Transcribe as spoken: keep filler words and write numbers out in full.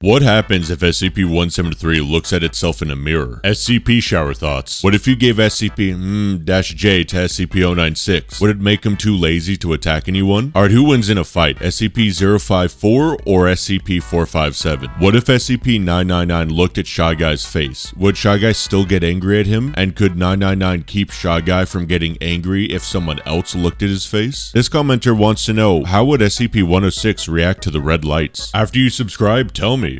What happens if S C P one seventy-three looks at itself in a mirror? S C P Shower Thoughts. What if you gave S C P mm, J to S C P zero nine six? Would it make him too lazy to attack anyone? Alright, who wins in a fight? S C P zero five four or S C P four five seven? What if S C P nine nine nine looked at Shy Guy's face? Would Shy Guy still get angry at him? And could nine nine nine keep Shy Guy from getting angry if someone else looked at his face? This commenter wants to know, how would S C P one oh six react to the red lights? After you subscribe, tell me.